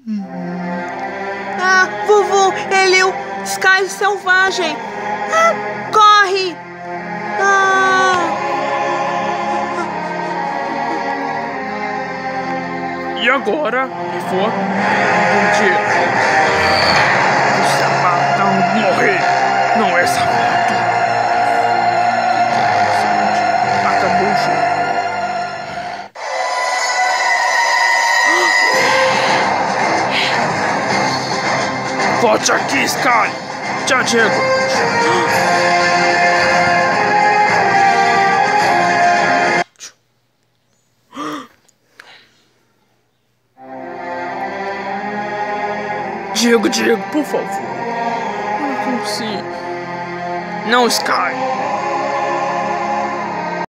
Ah, vovô, ele é o Sky selvagem. Ah, corre! Ah. E agora, vou você mata ou morrer. Não é sapato. Acabou o jogo. Volte aqui, Sky! Já chego! Diego, por favor. Eu não consigo. Não, Sky.